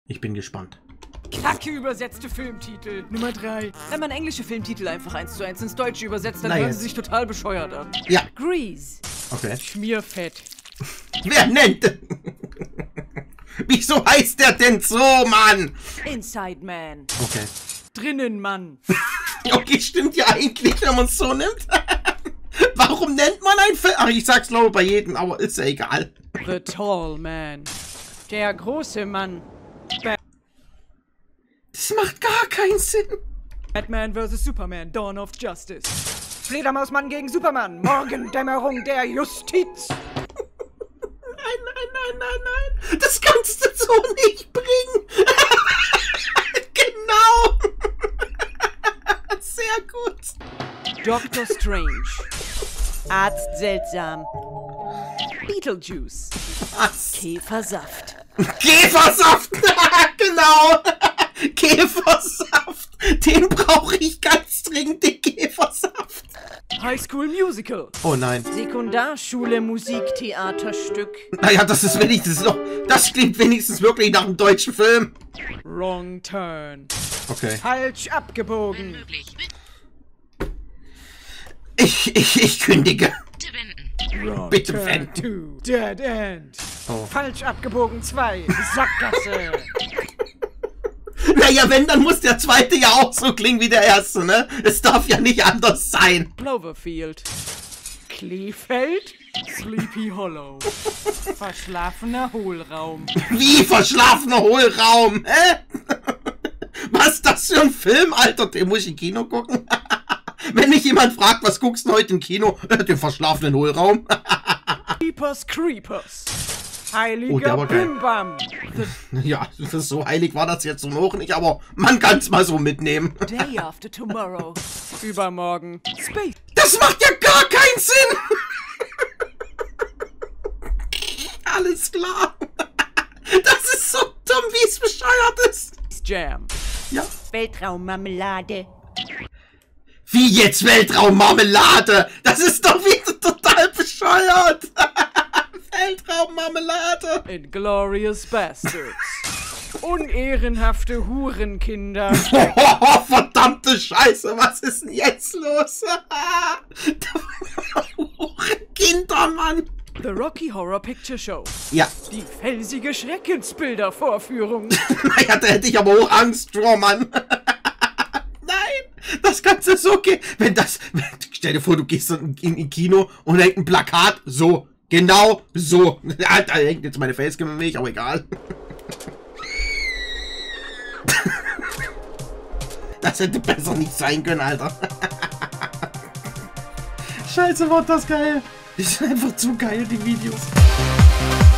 Ich bin gespannt. Kacke übersetzte Filmtitel. Nummer 3. Wenn man englische Filmtitel einfach 1:1 ins Deutsche übersetzt, dann hören sie sich total bescheuert an. Ja. Grease. Okay. Schmierfett. Wer nennt denn? Wieso heißt der denn so, Mann? Inside Man. Okay. Drinnen Mann. Okay, stimmt ja eigentlich, wenn man es so nimmt. Warum nennt man ein Film? Ach, ich sag's glaube ich bei jedem, aber ist ja egal. The Tall Man. Der große Mann. Das macht gar keinen Sinn. Batman vs. Superman, Dawn of Justice. Fledermausmann gegen Superman, Morgendämmerung der Justiz. Nein. Das kannst du so nicht bringen. Genau. Sehr gut. Doctor Strange. Arzt seltsam. Beetlejuice. Was? Käfersaft. Käfersaft. Genau. Käfersaft. Den brauche ich ganz dringend, den Käfersaft. High School Musical. Oh nein. Sekundarschule Musik Theaterstück. Naja, das ist wenigstens noch... Das klingt wenigstens wirklich nach einem deutschen Film. Wrong Turn. Okay. Falsch abgebogen. Ich kündige. Wrong Bitte Turn wenden. 2. Dead End. Oh. Falsch abgebogen 2. Sackgasse. Naja, wenn, dann muss der zweite ja auch so klingen wie der erste, ne? Es darf ja nicht anders sein. Cloverfield. Kleefeld. Sleepy Hollow. Verschlafener Hohlraum. Wie verschlafener Hohlraum, hä? Was ist das für ein Film, Alter? Den muss ich im Kino gucken. Wenn mich jemand fragt, was guckst du heute im Kino? Den verschlafenen Hohlraum. Creepers. Oh, Heiliger der war geil. Bimbam. Ja, so heilig war das jetzt noch nicht, aber man kann es mal so mitnehmen. Day After Tomorrow. Übermorgen. Space. Das macht ja gar keinen Sinn. Alles klar. Das ist so dumm, wie es bescheuert ist. Jam. Ja. Weltraummarmelade. Wie jetzt Weltraummarmelade? Das ist doch wieder total bescheuert. Weltraummarmelade. Inglourious Bastards. Unehrenhafte Hurenkinder. Oh, verdammte Scheiße, was ist denn jetzt los? Kinder, Mann. The Rocky Horror Picture Show. Ja. Die felsige Schreckensbildervorführung. Naja, da hätte ich aber auch Angst vor, Mann. Nein, das Ganze so gehen. Stell dir vor, du gehst in ein Kino und da hängt ein Plakat, so, genau so. Ja, da hängt jetzt meine Facecam mit, aber egal. Das hätte besser nicht sein können, Alter. Scheiße, war das geil. Die sind einfach zu geil, die Videos.